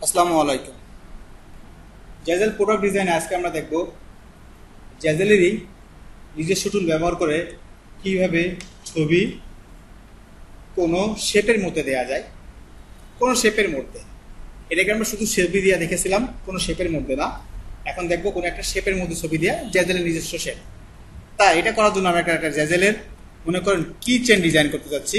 আসসালামু আলাইকুম। জ্যাজেল product design আজকে আমরা দেখব জ্যাজেলেরই নিজস্ব টুল ব্যবহার করে কিভাবে ছবি কোনো শেপের মধ্যে দেওয়া যায়। কোনো শেপের মধ্যে, এটাকে আমরা শুধু ছবি দিয়ে দেখেছিলাম, কোনো শেপের মধ্যে না। এখন দেখবো কোনো একটা শেপের মধ্যে ছবি দেওয়া, জ্যাজেলের নিজস্ব শেপ। তাই এটা করার জন্য আমরা একটা জ্যাজেলের মনে করেন কি চেন ডিজাইন করতে যাচ্ছি।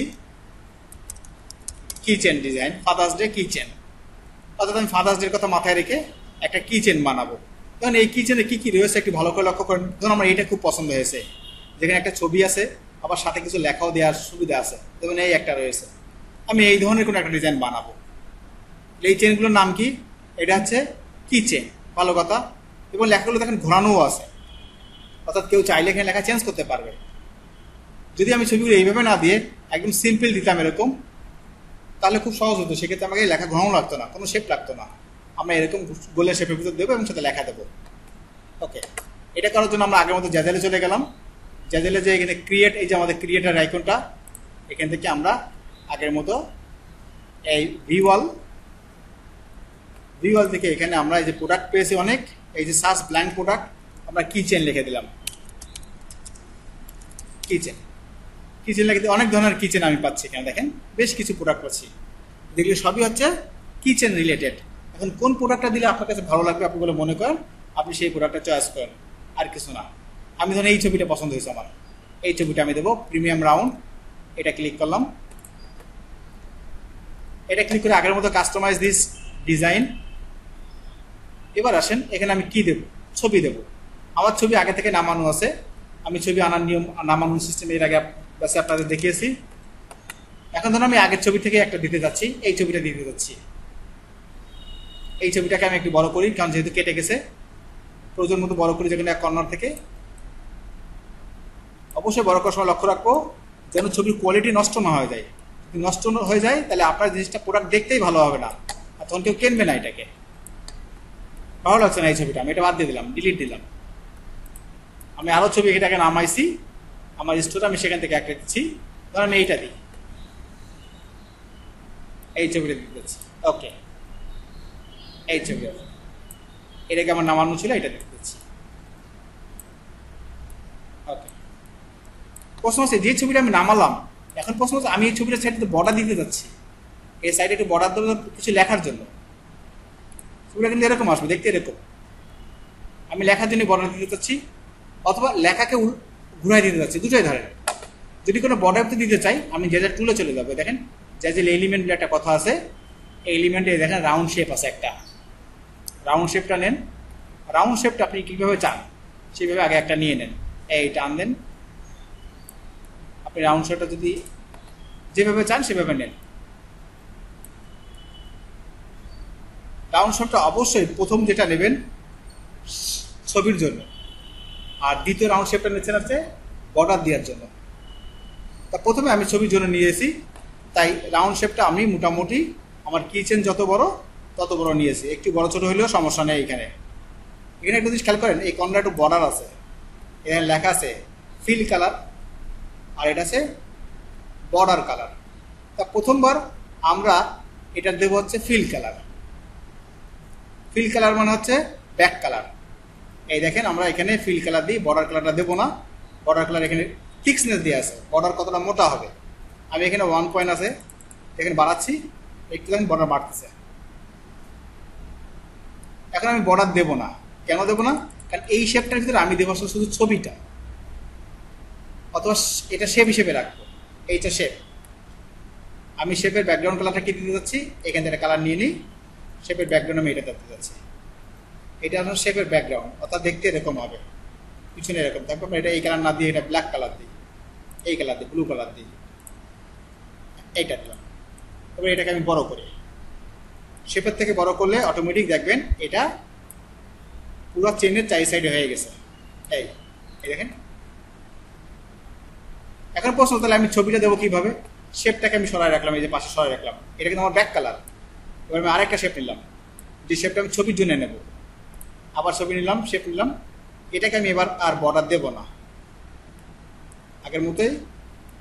Keychain design, father's day keychain, অর্থাৎ আমি ফাদার্স ডের কথা মাথায় রেখে একটা কি চেন বানাবো। তখন এই কি চেনে কী কী রয়েছে একটু ভালো করে লক্ষ্য করেন। ধরুন আমার এইটা খুব পছন্দ হয়েছে, যেখানে একটা ছবি আছে, আবার সাথে কিছু লেখাও দেওয়ার সুবিধা আছে। যেমন এই একটা রয়েছে, আমি এই ধরনের কোনো একটা ডিজাইন বানাবো। এই চেনগুলোর নাম কি? এটা হচ্ছে কি চেন, ভালো কথা। এবং লেখাগুলো দেখেন ঘোরানোও আছে, অর্থাৎ কেউ চাইলে এখানে লেখা চেঞ্জ করতে পারবে। যদি আমি ছবিগুলো এইভাবে না দিয়ে একদম সিম্পল দিতাম এরকম, তাহলে খুব সহজ হতো। সেক্ষেত্রে আমাকে লেখা ঘোরানো লাগতো না, কোনো শেপ লাগতো না। আমরা এরকম গোলের শেপের ভিতর দেবো এবং সাথে লেখা দেবো। ওকে, এটা করার জন্য আমরা আগের মতো জ্যাজেলে চলে গেলাম। জ্যাজেলে যে এখানে ক্রিয়েট, এই যে আমাদের ক্রিয়েটার আইকনটা, এখান থেকে আমরা আগের মতো এই ভিওয়াল থেকে এখানে আমরা এই যে প্রোডাক্ট পেয়েছি অনেক, এই যে সার্চ ব্ল্যাঙ্ক প্রোডাক্ট, আমরা কিচেন লিখে দিলাম। কিচেন লিখে অনেক ধরনের কিচেন আমি পাচ্ছি। এখানে দেখেন বেশ কিছু প্রোডাক্ট পাচ্ছি, যেগুলো সবই হচ্ছে কিচেন রিলেটেড। এখন কোন প্রোডাক্টটা দিলে আপনার কাছে ভালো লাগবে আপনি বলে মনে করেন, আপনি সেই প্রোডাক্টটা চয়েস করেন, আর কিছু না। আমি ধরেন এই ছবিটা পছন্দ হয়েছে আমার, এই ছবিটা আমি দেবো প্রিমিয়াম রাউন্ড। এটা ক্লিক করলাম, এটা ক্লিক করে আগের মতো কাস্টমাইজ দিস ডিজাইন। এবার আসেন, এখানে আমি কি দেব? ছবি দেব। আমার ছবি আগে থেকে নামানো আছে, আমি ছবি আনার নিয়ম নামানোর সিস্টেম এর আগে আপনাদের দেখিয়েছি। এখন ধরুন আমি আগের ছবি থেকে একটা দিতে যাচ্ছি, এই ছবিটা দিতে যাচ্ছি। এই ছবিটাকে আমি একটু বড় করি, কারণ যেহেতু কেটে গেছে, প্রয়োজন মতো বড় করি, যেখানে এক কর্নার থেকে। অবশ্যই বড় করার সময় লক্ষ্য রাখবো যেন ছবির কোয়ালিটি নষ্ট না হয়ে যায়। যদি নষ্ট হয়ে যায় তাহলে আপনার জিনিসটা প্রোডাক্ট দেখতেই ভালো হবে না, আর তখন কেউ কিনবে না। এটাকে ভালো লাগছে না এই ছবিটা, আমি এটা বাদ দিয়ে দিলাম, ডিলিট দিলাম। আমি আরও ছবি এটাকে নামাইছি আমার স্টোরে, আমি সেখান থেকে একটা দিচ্ছি। ধরেন আমি এইটা দিই, এই ছবিটা দিতে দিচ্ছি। ওকে, এই ছবি এটাকে আমার নামানো ছিল, এটা দিতে দিচ্ছি। ওকে, প্রশ্ন হচ্ছে যে ছবিটা আমি নামালাম, এখন প্রশ্ন হচ্ছে আমি এই ছবিটার সাইডে বর্ডার দিতে যাচ্ছি। এই সাইডে একটু বর্ডার দেবো কিছু লেখার জন্য। ছবিটা কিন্তু এরকম আসবে, দেখতে এরকম। আমি লেখার জন্য বর্ডার দিতে চাচ্ছি, অথবা লেখাকে ঘুরাই দিতে যাচ্ছি, দুটোই ধরেন। যদি কোনো বর্ডার দিতে চাই, আমি জ্যাজেল টুলে চলে যাবো। দেখেন জ্যাজেল এলিমেন্ট বলে একটা কথা আছে, এই এলিমেন্টে দেখেন রাউন্ড শেপ আছে একটা। রাউন্ড শেপটা নেন, রাউন্ড শেপটা আপনি কীভাবে চান সেইভাবে আগে একটা নিয়ে নেন, এই টান দেন। আপনি রাউন্ড শেপটা যদি যেভাবে চান সেভাবে নেন। রাউন্ড শেপটা অবশ্যই প্রথম যেটা নেবেন ছবির জন্য, আর দ্বিতীয় রাউন্ড শেপটা নিচ্ছেন হচ্ছে বর্ডার দেওয়ার জন্য। তা প্রথমে আমি ছবির জন্য নিয়েছি, তাই রাউন্ড শেপটা আমি মোটামুটি আমার কিচেন যত বড় তত বড় নিয়েছি। একটু বড় ছোট হলেও সমস্যা নেই। এখানে একটু জিনিস খেয়াল করেন, এই কর্নারে একটু বর্ডার আছে, এখানে লেখা আছে ফিল কালার, আর এটা আছে বর্ডার কালার। তা প্রথমবার আমরা এটা দেবো হচ্ছে ফিল কালার। ফিল কালার মানে হচ্ছে ব্যাক কালার। এই দেখেন আমরা এখানে ফিল কালার দিই, বর্ডার কালারটা দেবো না। বর্ডার কালার এখানে থিকনেস দিয়ে আছে, বর্ডার কতটা মোটা হবে। আমি এখানে 1 পয়েন্ট আছে, এখানে বাড়াচ্ছি, একটু দেখেন বর্ডার বাড়তেছে। এখন আমি বর্ডার দেবো না, কেন দেবো না? কারণ এই শেপটার ভিতরে আমি দেবো শুধু ছবিটা, অথবা এটা শেপ হিসেবে রাখবো। এইটা শেপ, আমি শেপের ব্যাকগ্রাউন্ড কালারটা কি দিতে যাচ্ছি, এখান থেকে কালার নিয়ে নিই। শেপের ব্যাকগ্রাউন্ড আমি এটা দিতে যাচ্ছি, এটা হলো শেপের ব্যাকগ্রাউন্ড, অর্থাৎ দেখতে এরকম হবে, পিছনে এরকম থাকবে। আমরা এটা এই কালার না দিয়ে এটা ব্ল্যাক কালার দিই, এই কালার দিই, ব্লু কালার দিই, এইটা দিলাম। তবে এটাকে আমি বড় করি, শেপের থেকে বড় করলে অটোমেটিক দেখবেন এটা পুরো চেনের চারি সাইডে হয়ে গেছে। এই দেখেন। এখন প্রশ্ন, তাহলে আমি ছবিটা দেবো কিভাবে? শেপটাকে আমি সরাই রাখলাম, এই যে পাশে সরাই রাখলাম, এটা কিন্তু আমার ব্যাক কালার। এবার আমি আরেকটা শেপ নিলাম, যে শেপটা আমি ছবির জন্য নেব। আবার ছবি নিলাম, শেপ নিলাম, এটাকে আমি এবার আর বর্ডার দেব না, আগের মতোই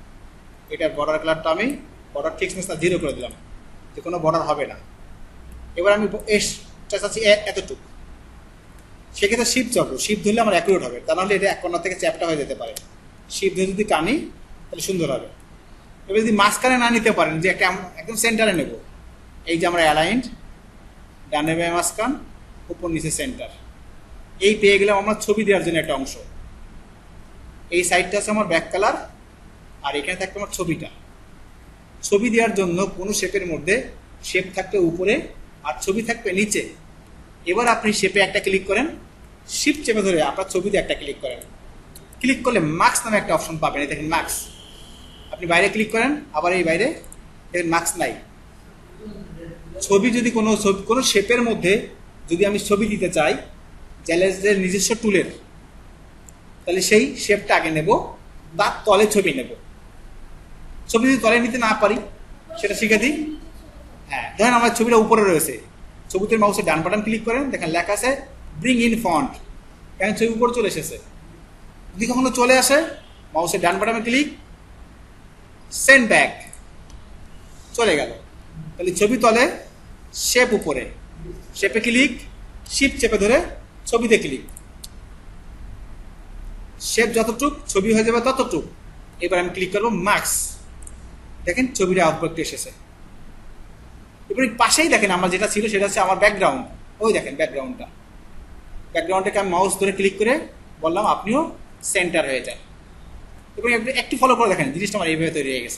এটার বর্ডার কালারটা আমি বর্ডার থিকনেসটা 0 করে দিলাম, যে কোনো বর্ডার হবে না। এবার আমি এসটা চাচ্ছি এতটুকু, সেক্ষেত্রে শিপ চাপবো, শিপ ধরলে আমার অ্যাকুরেট হবে, তা নাহলে এটা এক কর্নার থেকে চ্যাপটা হয়ে যেতে পারে। শিপ ধরে যদি টানি তাহলে সুন্দর হবে। এবার যদি মাঝখানে না নিতে পারেন, যে একটা একদম সেন্টারে নেব, এই যে আমরা অ্যালাইন্ড, ডানে বামে মাঝখান, উপর নিচে সেন্টার, এই পেয়ে গেলাম আমার ছবি দেওয়ার জন্য একটা অংশ। এই সাইডটা আছে আমার ব্যাক কালার, আর এখানে থাকবে আমার ছবিটা। ছবি দেওয়ার জন্য কোনো শেপের মধ্যে শেপ থাকবে উপরে আর ছবি থাকবে নিচে। এবার আপনি শেপে একটা ক্লিক করেন, শিফট চেপে ধরে আপনার ছবিতে একটা ক্লিক করেন, ক্লিক করলে মার্কস নামে একটা অপশন পাবেন। এই দেখেন মার্কস, আপনি বাইরে ক্লিক করেন, আবার এই বাইরে দেখেন মার্কস নাই। ছবি যদি কোনো শেপের মধ্যে যদি আমি ছবি দিতে চাই জ্যালেজের নিজস্ব টুলের, তাহলে সেই শেপটা আগে নেব, তার তলে ছবি নেব। ছবি যদি তলে নিতে না পারি সেটা শিখে দিই। হ্যাঁ, ধরেন আমার ছবিটা উপরে রয়েছে, ছবিতে মাউসের ডান বাটন ক্লিক করেন, দেখেন লেখা আছে ব্রিং ইন ফন্ট, কেন ছবি উপরে চলে এসেছে। যদি কখনো চলে আসে মাউসের ডান বাটনে ক্লিক, সেন্ড ব্যাক, চলে গেল। তাহলে ছবি তলে, শেপ উপরে, শেপে ক্লিক, শিফট চেপে ধরে ছবিতে ক্লিক, শেপ যতটুক ছবি হয়ে যাবে ততটুক। এবার আমি ক্লিক করবো মার্কস, দেখেন ছবিটা আউটপুট এসেছে। এবার পাশেই দেখেন আমার যেটা ছিল সেটা হচ্ছে আমার ব্যাকগ্রাউন্ড, ওই দেখেন ব্যাকগ্রাউন্ডটাকে আমি মাউস ধরে ক্লিক করে বললাম আপনিও সেন্টার হয়ে যান। এবং একটু ফলো করে দেখেন জিনিসটা আমার এইভাবে তৈরি হয়ে গেছে।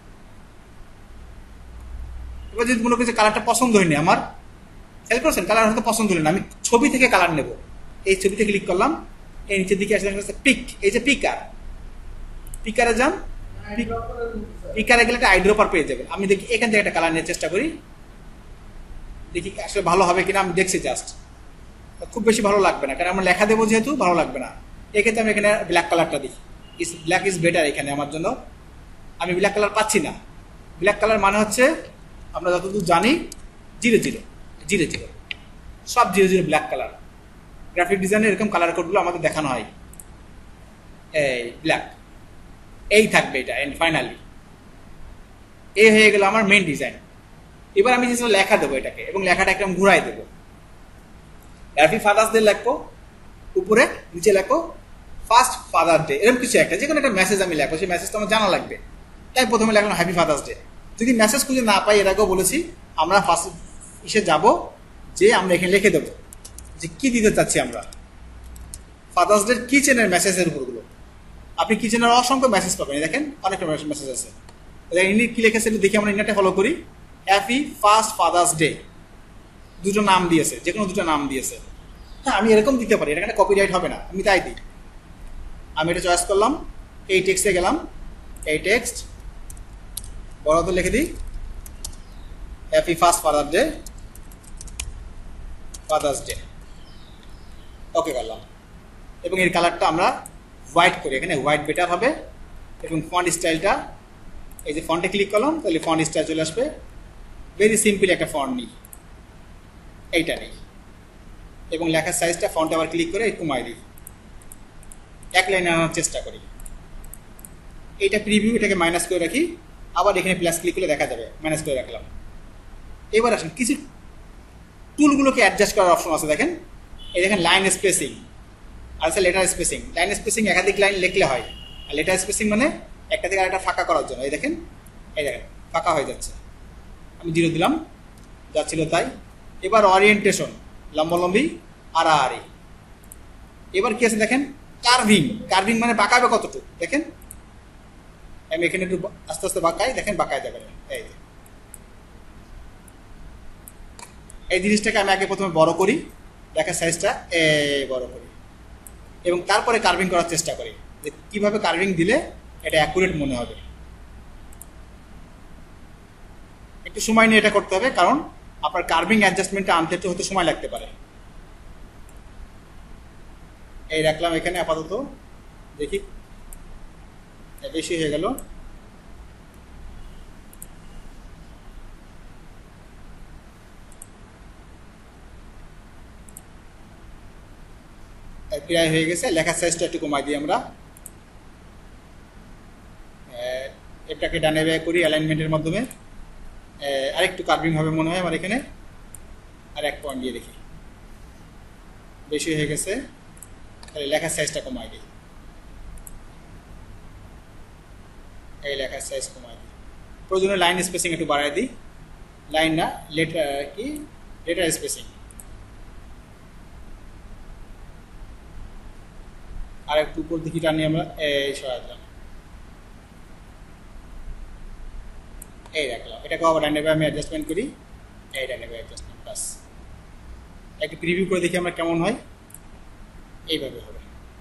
এবার যদি মনে করি যে কালারটা পছন্দ হয়নি আমার, খেয়াল করছেন কালার হয়তো পছন্দ হলো না, আমি ছবি থেকে কালার নেব, এই ছবিতে ক্লিক করলাম, এই নিচের দিকে আসলে পিক, এই যে পিকারে যান, পিকারে গেলে একটা আইড্রপার পেয়ে যাবেন। আমি দেখি এখান থেকে একটা কালার নেওয়ার চেষ্টা করি, দেখি আসলে ভালো হবে কিনা। আমি দেখছি জাস্ট, খুব বেশি ভালো লাগবে না, কারণ আমরা লেখা দেবো যেহেতু ভালো লাগবে না। এক্ষেত্রে আমি এখানে ব্ল্যাক কালারটা দিই, ব্ল্যাক ইজ বেটার এখানে আমার জন্য। আমি ব্ল্যাক কালার পাচ্ছি না। ব্ল্যাক কালার মানে হচ্ছে আমরা যতদূর জানি 0 0 সব 0 ব্ল্যাক কালার। গ্রাফিক ডিজাইনে এরকম কালার কোডগুলো আমাদের দেখানো হয়, এই ব্ল্যাক, এই থাকবে এটা। এন্ড ফাইনালি এই হয়ে গেল আমার মেইন ডিজাইন। এবার আমি যেটা লেখা দেবো এটাকে, এবং লেখাটা একদম ঘুরাই দেবো। হ্যাপি ফাদার্স ডে লেখো, উপরে নিচে লেখো ফার্স্ট ফাদার ডে, এরকম কিছু একটা, যে কোনো একটা মেসেজ আমি লেখো, সেই মেসেজটা আমার জানা লাগবে। তাই প্রথমে লেখলাম হ্যাপি ফাদার্স ডে। যদি মেসেজ খুঁজে না পাই, এর আগেও বলেছি আমরা ফার্স্ট ইসে যাব, যে আমরা এখানে লিখে দেবো যে কি দিতে চাচ্ছি আমরা। ফাদার্স ডে কিচেনের মেসেজের উপরগুলো, আপনি কিচেনের অসংখ্য মেসেজ পাবেন, দেখেন অনেকটা মেসেজ আছে। ইনি কি লিখেছে দেখি, আমরা ইনারটা ফলো করি। হ্যাপি ফার্স্ট ফাদার্স ডে, দুটো নাম দিয়েছে, যে কোনো দুটো নাম দিয়েছে। হ্যাঁ, আমি এরকম দিতে পারি, এটা একটা কপিরাইট হবে না, আমি তাই দিই। আমি এটা চয়েস করলাম, এই টেক্সটে গেলাম, এই টেক্সট বড় তো লিখে দিই, happy first father's day, okay করলাম। এবং এর কালারটা আমরা হোয়াইট করি, এখানে হোয়াইট বেটার হবে। এবং ফন্ট স্টাইলটা, এই যে ফন্টে ক্লিক করলাম, তাহলে ফন্ট স্টাইল চলে আসবে। ভেরি সিম্পল একটা ফন্ট নিই, এইটা নেই। এবং লেখার সাইজটা ফন্টে আবার ক্লিক করে কমাই দিই, এক লাইনে আনার চেষ্টা করি। এইটা প্রিভিউ, এটাকে মাইনাস করে রাখি, আবার এখানে প্লাস ক্লিক করলে দেখা যাবে, মাইনাস করে রাখলাম। এবার আসুন কিছু টুলগুলোকে অ্যাডজাস্ট করার অপশন আছে, দেখেন এই দেখেন লাইন স্পেসিং আর আছে লেটার স্পেসিং। লাইন স্পেসিং একাধিক লাইন লিখলে হয়, আর লেটার স্পেসিং মানে একটা থেকে আরেকটা ফাঁকা করার জন্য। এই দেখেন ফাঁকা হয়ে যাচ্ছে, আমি 0 দিলাম, যা ছিল তাই। এবার ওরিয়েন্টেশন, লম্বালম্বি, আড়াআড়ি। এবার কি আছে দেখেন, কার্ভিং মানে বাঁকাবে কতটুকু, দেখেন আমি এখানে একটু আস্তে আস্তে বাঁকাই, দেখেন বাঁকায় যাবে। এই জিনিসটাকে আমি আগে প্রথমে বড় করি, দেখার সাইজটা বড় করি, এবং তারপরে কার্ভিং করার চেষ্টা করি যে কিভাবে কার্ভিং দিলে এটা অ্যাকুরেট মনে হবে। একটু সময় নিয়ে এটা করতে হবে, কারণ আপনার কার্ভিং অ্যাডজাস্টমেন্টটা আনতে একটু হতে সময় লাগতে পারে। এই রাখলাম এখানে আপাতত, দেখি বেশি হয়ে গেল। প্রায় হয়ে গেছে। লেখার সাইজটা একটু কমাই দিই আমরা, এটাকে ডানে ব্যয় করি অ্যালাইনমেন্টের মাধ্যমে। আরেকটু কার্ভিং হবে মনে হয় আমার এখানে, আর 1 পয়েন্ট দিয়ে দেখি, বেশি হয়ে গেছে, তাহলে লেখার সাইজটা কমাই দিই, এই লেখার সাইজ কমাই দিই, প্রয়োজনে লাইন স্পেসিং একটু বাড়াই দিই, লাইন না লেটার স্পেসিং, আর একটু উপর দিকে টানি আমরা, এই সরাই দিলাম, এই রাখলাম। এটাকে আবার ডাইনে আমি অ্যাডজাস্টমেন্ট করি, এই ডাইনে অ্যাডজাস্টমেন্ট প্লাস, একটু প্রিভিউ করে দেখি আমরা কেমন হয়, এইভাবে হবে।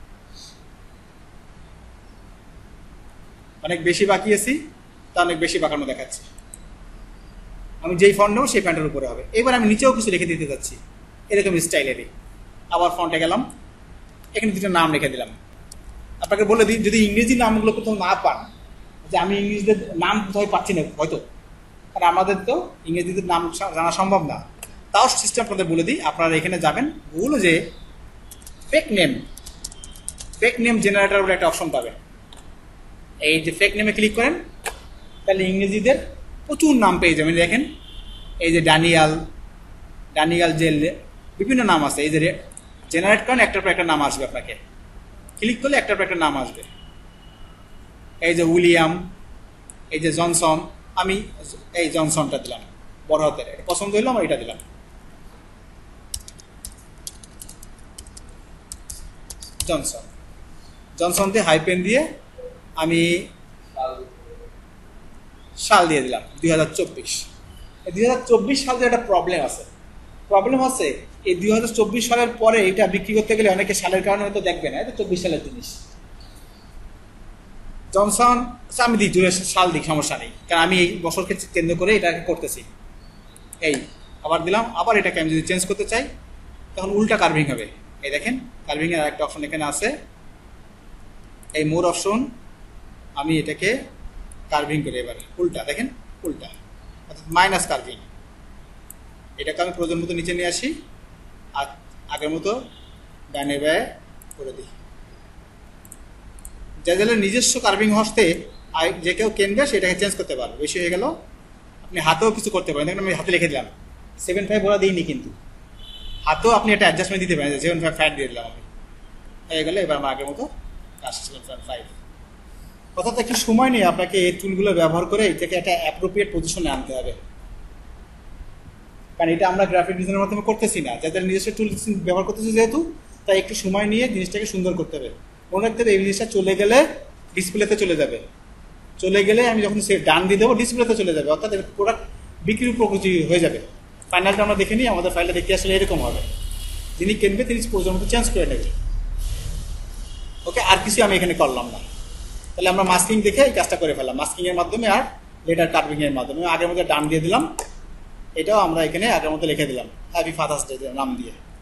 অনেক বেশি বাকিয়েছি, তা অনেক বেশি বাঁকানো দেখাচ্ছে। আমি যেই ফন্ট নেবো সেই ফন্টের উপরে হবে। এবার আমি নিচেও কিছু লিখে দিতে যাচ্ছি এরকম স্টাইলেরই। আবার ফন্টে গেলাম, এখানে দুটো নাম লিখে দিলাম। আপনাকে বলে দিই, যদি ইংরেজি নামগুলো কোথাও না পান, যে আমি ইংরেজিদের নাম কোথাও পাচ্ছি না হয়তো, কারণ আমাদের তো ইংরেজিদের নাম জানা সম্ভব না, তাও সিস্টেম আপনাদের বলে দিই। আপনারা এখানে যাবেন, গুগলে যে ফেক নেম জেনারেটর বলে একটা অপশন পাবেন। এই যে ফেক নেমে ক্লিক করেন, তাহলে ইংরেজিদের প্রচুর নাম পেয়ে যাবেন। দেখেন এই যে ডানিয়াল যে বিভিন্ন নাম আছে, এই যে জেনারেট করেন, একটার পর একটা নাম আসবে, আপনাকে ক্লিক করলে একটার পর একটা নাম আসবে। এই যে উইলিয়াম, এই যে জনসন, আমি এই জনসনটা দিলাম বড় হাতের, এটা পছন্দ হইলো, আমার এটা দিলাম জনসন দিয়ে হাইপেন দিয়ে আমি সাল দিয়ে দিলাম 2024। এই 2024 সালে একটা প্রবলেম আছে, এই 2024 সালের পরে এটা বিক্রি করতে গেলে অনেকে সালের কারণে হয়তো দেখবে না, এটা 24 সালের জিনিস। জনসন আমি দিই, জুড়ে সাল দিই, সমস্যা নেই, কারণ আমি এই বছরকে কেন্দ্র করে এটাকে করতেছি। এই আবার দিলাম, আবার এটাকে আমি যদি চেঞ্জ করতে চাই তখন উল্টা কার্ভিং হবে। এই দেখেন কার্ভিংয়ের আরেকটা অপশন এখানে আছে, এই মোর অপশন, আমি এটাকে কার্ভিং করে এবার উল্টা, দেখেন উল্টা, অর্থাৎ মাইনাস কার্ভিং। এটাকে আমি প্রয়োজন মতো নিচে নিয়ে আসি, আর আগের মতো ডানে ব্যয় করে দিই। যাদের নিজস্ব কার্ভিং হস্তে যে কেউ কিনবে সেটাকে চেঞ্জ করতে পারবে। বেশি হয়ে গেল আপনি হাতেও কিছু করতে পারেন। দেখেন আমি হাতে লিখে দিলাম 7.5 বলা দিইনি, কিন্তু হাতেও আপনি একটা অ্যাডজাস্টমেন্ট দিতে পারেন, 7.5 দিয়ে দিলাম আমি, হয়ে গেলে এবার আমার আগের মতো কাজ 7.5। অর্থাৎ একটু সময় নিয়ে আপনাকে এই টুলগুলো ব্যবহার করে এটাকে একটা অ্যাপ্রোপ্রিয়েট পজিশনে আনতে হবে, কারণ এটা আমরা গ্রাফিক ডিজাইনের মাধ্যমে করতেছি না, যাদের নিজস্ব টুল ব্যবহার করতেছি যেহেতু, তাই একটু সময় নিয়ে জিনিসটাকে সুন্দর করতে হবে। মনে রাখতে হবে এই জিনিসটা চলে গেলে ডিসপ্লেতে চলে যাবে, চলে গেলে আমি যখন সে ডান দিয়ে দেবো ডিসপ্লেতে চলে যাবে, অর্থাৎ প্রোডাক্ট বিক্রির প্রকৃতি হয়ে যাবে। ফাইনালটা আমরা দেখে নিই, আমাদের ফাইলটা দেখতে আসলে এরকম হবে, যিনি কিনবে তিনি প্রয়োজন মতো চেঞ্জ করে নেবে। ওকে, আর কিছু আমি এখানে করলাম না। তাহলে আমরা মাস্কিং দেখে এই কাজটা করে ফেললাম, মাস্কিংয়ের মাধ্যমে আর লেটার কার্ভিংয়ের মাধ্যমে। আগের মধ্যে ডান দিয়ে দিলাম, এটাও আমরা এখানে আগের মতো লিখে দিলাম হ্যাপি ফাদার্স ডে নাম দিয়ে।